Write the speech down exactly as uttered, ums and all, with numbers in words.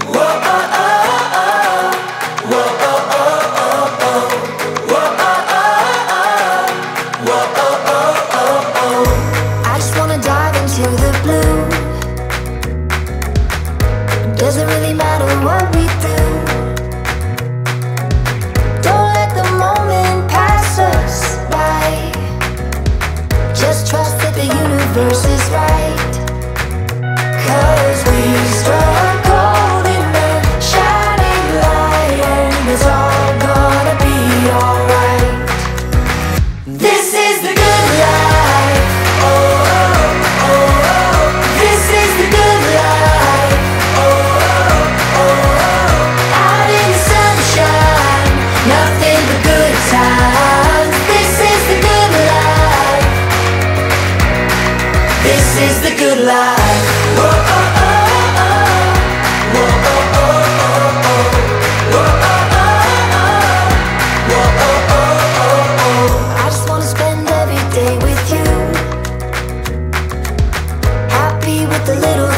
I just wanna dive into the blue. Doesn't really matter what we do. Don't let the moment pass us by. Just trust that the universe is right. 'Cause we struck gold in the shining light, and it's all gonna be alright. This is the good life. Oh, oh, oh, oh. This is the good life. Oh, oh, oh, oh. Out in the sunshine, nothing but good times. This is the good life. This is the good life. Whoa, oh, oh, oh. Whoa, oh, oh, oh, oh. Whoa, oh, oh, oh. Whoa, oh, oh, oh, oh. I just wanna spend every day with you, happy with the little